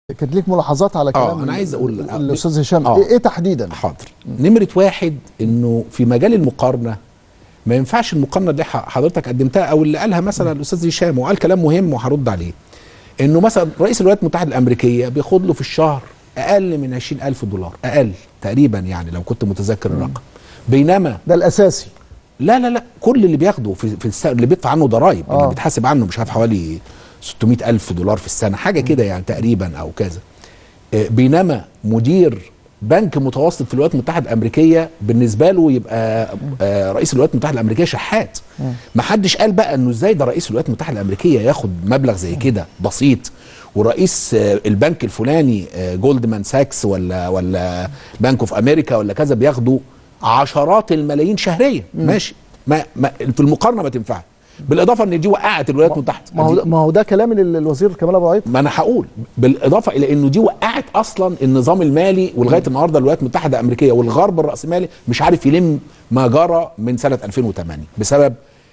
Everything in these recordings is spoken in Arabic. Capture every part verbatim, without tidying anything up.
كانت ليك ملاحظات على كلام اه انا عايز اقول الاستاذ هشام آه. ايه, إيه تحديدا؟ حاضر. نمره واحد انه في مجال المقارنه ما ينفعش المقارنه اللي حضرتك قدمتها او اللي قالها مثلا الاستاذ هشام وقال كلام مهم وهرد عليه. انه مثلا رئيس الولايات المتحده الامريكيه بياخد له في الشهر اقل من عشرين ألف دولار، اقل تقريبا يعني لو كنت متذكر الرقم. بينما ده الاساسي. لا لا لا كل اللي بياخده في, في السنة اللي بيدفع عنه ضرائب آه. اللي بيتحاسب عنه مش عارف حوالي ستمائة ألف دولار في السنه حاجه كده يعني تقريبا او كذا. بينما مدير بنك متوسط في الولايات المتحده الامريكيه بالنسبه له يبقى رئيس الولايات المتحده الامريكيه شحات. ما حدش قال بقى انه ازاي ده رئيس الولايات المتحده الامريكيه ياخد مبلغ زي كده بسيط، ورئيس البنك الفلاني جولدمان ساكس ولا ولا بنك اوف امريكا ولا كذا بياخدوا عشرات الملايين شهريا. ماشي، ما, ما في المقارنه ما تنفعش. بالاضافه ان دي وقعت الولايات المتحده. ما هو ما هو ده كلام الوزير كمال ابو عيط. ما انا هقول بالاضافه الى انه دي وقعت اصلا النظام المالي، ولغايه النهارده الولايات المتحده الامريكيه والغرب الراسمالي مش عارف يلم ما جرى من سنه ألفين وثمانية بسبب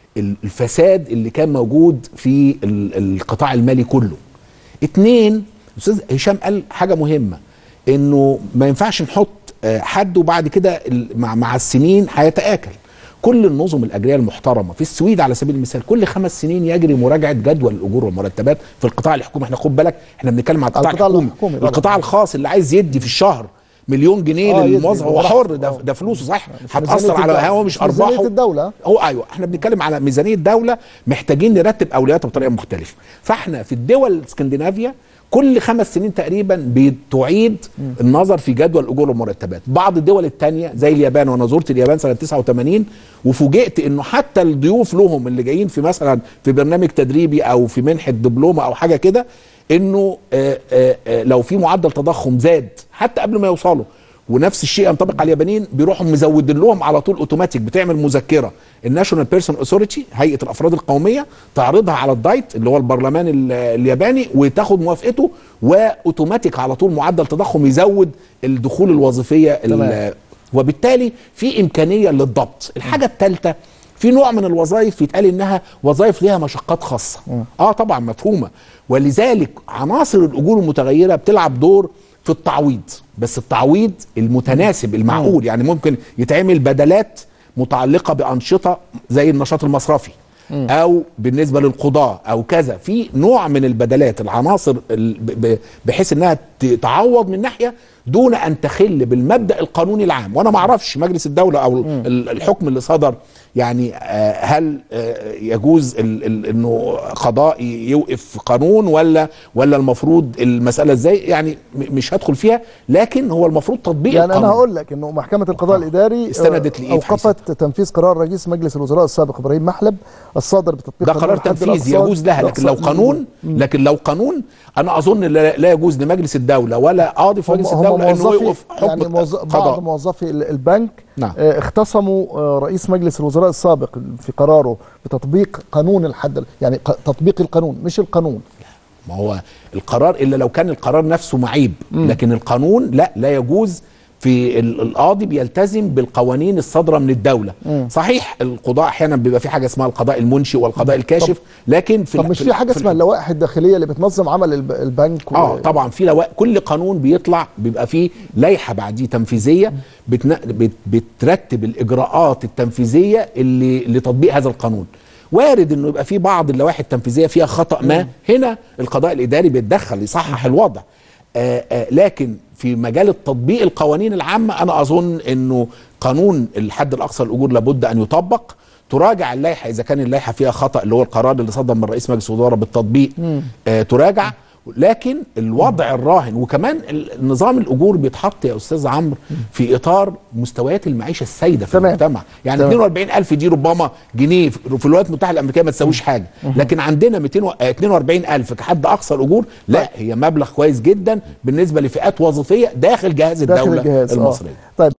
الفساد اللي كان موجود في القطاع المالي كله. اتنين، الاستاذ هشام قال حاجه مهمه، انه ما ينفعش نحط حد وبعد كده مع مع السنين هيتآكل. كل النظم الاجريه المحترمه في السويد على سبيل المثال كل خمس سنين يجري مراجعه جدول الاجور والمرتبات في القطاع الحكومي. احنا خد بالك احنا بنتكلم على القطاع الحكومي. الحكومي القطاع الخاص اللي عايز يدي في الشهر مليون جنيه آه للموظف هو حر، ده, ده فلوسه صح، هتاثر على هو مش ارباحه. ميزانيه الدوله هو ايوه احنا بنتكلم على ميزانيه دوله، محتاجين نرتب اولوياتها بطريقه مختلفه. فاحنا في الدول الاسكندنافيه كل خمس سنين تقريبا بتعيد النظر في جدول الاجور والمرتبات. بعض الدول الثانيه زي اليابان، وانا زرت اليابان سنه تسعة وثمانين وفوجئت انه حتى الضيوف لهم اللي جايين في مثلا في برنامج تدريبي او في منحه دبلومه او حاجه كده، انه آآ آآ لو في معدل تضخم زاد حتى قبل ما يوصلوا، ونفس الشيء ينطبق على اليابانيين، بيروحوا مزودين لهم على طول اوتوماتيك، بتعمل مذكره الناشونال بيرسون اوثوريتي هيئه الافراد القوميه تعرضها على الدايت اللي هو البرلمان الياباني وتاخد موافقته، واوتوماتيك على طول معدل تضخم يزود الدخول الوظيفيه. وبالتالي في امكانيه للضبط. الحاجه الثالثه، في نوع من الوظائف يتقال انها وظائف ليها مشقات خاصه. اه طبعا مفهومه، ولذلك عناصر الاجور المتغيره بتلعب دور في التعويض، بس التعويض المتناسب المعقول. يعني ممكن يتعمل بدلات متعلقه بانشطه زي النشاط المصرفي او بالنسبه للقضاء او كذا، في نوع من البدلات العناصر بحيث انها تعوض من ناحيه دون ان تخل بالمبدا القانوني العام. وانا ما اعرفش مجلس الدوله او الحكم اللي صدر يعني هل يجوز انه قضاء يوقف قانون ولا ولا المفروض المساله ازاي، يعني مش هدخل فيها، لكن هو المفروض تطبيق يعني القانون. انا هقول لك انه محكمه القضاء الاداري استندت لايه؟ اوقفت تنفيذ قرار رئيس مجلس الوزراء السابق ابراهيم محلب الصادر بتطبيق ده قرار تنفيذ يجوز لها، لكن لو قانون لكن لو قانون انا اظن لا يجوز لمجلس الدوله ولا قاضي في مجلس الدوله انه يوقف حكم يعني موظف بعض موظفي البنك نعم. اختصموا رئيس مجلس الوزراء السابق في قراره بتطبيق قانون الحد، يعني تطبيق القانون مش القانون. ما هو القرار الا لو كان القرار نفسه معيب، لكن القانون لا لا يجوز. في القاضي بيلتزم بالقوانين الصادره من الدوله. مم. صحيح القضاء احيانا بيبقى في حاجه اسمها القضاء المنشئ والقضاء الكاشف، لكن في طب مش في حاجه اسمها اللوائح الداخليه اللي بتنظم عمل البنك و... اه طبعا في لوائح، كل قانون بيطلع بيبقى فيه لائحه بعديه تنفيذيه بتن... بت... بترتب الاجراءات التنفيذيه اللي لتطبيق هذا القانون. وارد انه يبقى في بعض اللوائح التنفيذيه فيها خطا ما، هنا القضاء الاداري بيتدخل يصحح الوضع. آآ آآ لكن في مجال التطبيق القوانين العامة أنا أظن أنه قانون الحد الأقصى للأجور لابد أن يطبق. تراجع اللائحة إذا كان اللائحة فيها خطأ، اللي هو القرار اللي صدر من رئيس مجلس الوزراء بالتطبيق آه تراجع. لكن الوضع الراهن، وكمان نظام الأجور بيتحط يا أستاذ عمرو في إطار مستويات المعيشة السائدة في المجتمع. يعني تمام. اثنين وأربعين ألف دي ربما جنيه في الولايات المتحدة الأمريكية ما تساويش حاجة، لكن عندنا مئتين واثنين وأربعين ألف كحد أقصى الأجور، لا هي مبلغ كويس جدا بالنسبة لفئات وظيفية داخل جهاز الدولة داخل الجهاز المصرية. آه. طيب